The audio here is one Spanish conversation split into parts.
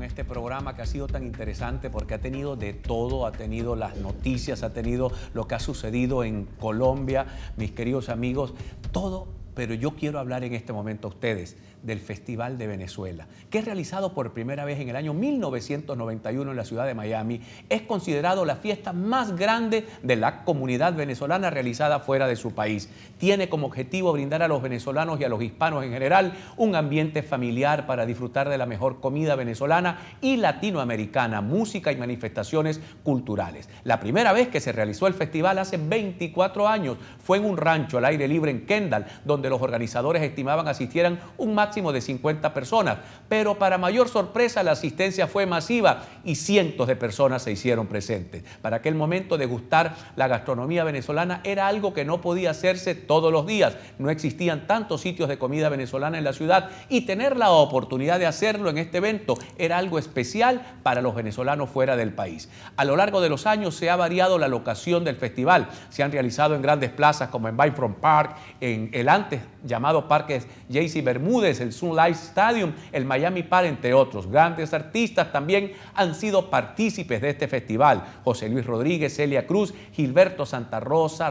este programa que ha sido tan interesante porque ha tenido de todo, ha tenido las noticias, ha tenido lo que ha sucedido en Colombia, mis queridos amigos, todo, pero yo quiero hablar en este momento a ustedes del Festival de Venezuela, que es realizado por primera vez en el año 1991 en la ciudad de Miami. Es considerado la fiesta más grande de la comunidad venezolana realizada fuera de su país. Tiene como objetivo brindar a los venezolanos y a los hispanos en general un ambiente familiar para disfrutar de la mejor comida venezolana y latinoamericana, música y manifestaciones culturales. La primera vez que se realizó el festival hace 24 años fue en un rancho al aire libre en Kendall, donde los organizadores estimaban asistieran un máximo de 50 personas, pero para mayor sorpresa la asistencia fue masiva y cientos de personas se hicieron presentes. Para aquel momento degustar la gastronomía venezolana era algo que no podía hacerse todos los días, no existían tantos sitios de comida venezolana en la ciudad y tener la oportunidad de hacerlo en este evento era algo especial para los venezolanos fuera del país. A lo largo de los años se ha variado la locación del festival, se han realizado en grandes plazas como en Bayfront Park, en el antes llamado Parque J.C. Bermúdez, el Sun Life Stadium, el Miami Park, entre otros. Grandes artistas también han sido partícipes de este festival. José Luis Rodríguez, Celia Cruz, Gilberto Santa Rosa,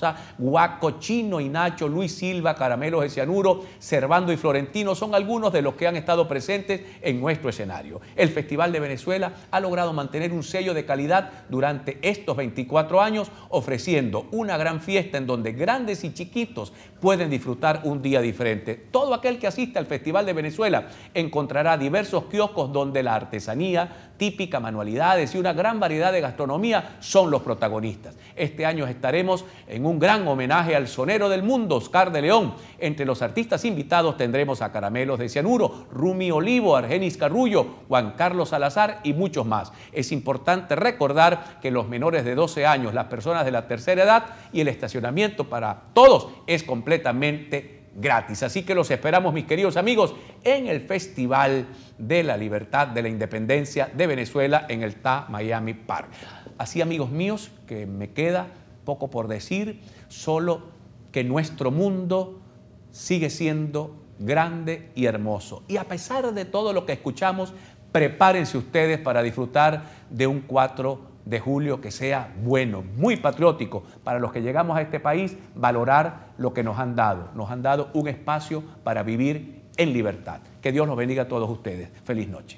Guaco, Chino y Nacho, Luis Silva, Caramelos de Cianuro, Servando y Florentino son algunos de los que han estado presentes en nuestro escenario. El Festival de Venezuela ha logrado mantener un sello de calidad durante estos 24 años, ofreciendo una gran fiesta en donde grandes y chiquitos pueden disfrutar un día diferente. Todo aquel que asiste al Festival de Venezuela encontrará diversos kioscos donde la artesanía típica, manualidades y una gran variedad de gastronomía son los protagonistas. Este año estaremos en un gran homenaje al sonero del mundo, Oscar de León. Entre los artistas invitados tendremos a Caramelos de Cianuro, Rumi Olivo, Argenis Carrullo, Juan Carlos Salazar y muchos más. Es importante recordar que los menores de 12 años, las personas de la tercera edad y el estacionamiento para todos es completamente gratis. Así que los esperamos, mis queridos amigos, en el Festival de la Libertad, de la Independencia de Venezuela en el Miami Park. Así, amigos míos, que me queda poco por decir, solo que nuestro mundo sigue siendo grande y hermoso. Y a pesar de todo lo que escuchamos, prepárense ustedes para disfrutar de un 4 de julio que sea bueno, muy patriótico para los que llegamos a este país, valorar lo que nos han dado. Nos han dado un espacio para vivir en libertad. Que Dios los bendiga a todos ustedes. Feliz noche.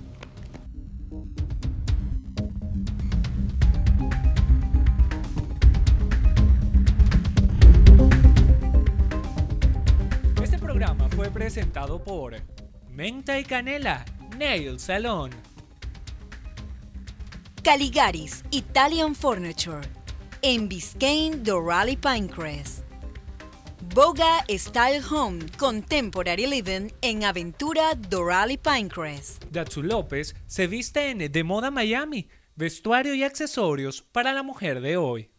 Este programa fue presentado por Menta y Canela Nail Salon, Caligaris Italian Furniture, en Biscayne Doral Pinecrest. Boga Style Home Contemporary Living en Aventura Doral Pinecrest. Datsu López se viste en De Moda Miami, vestuario y accesorios para la mujer de hoy.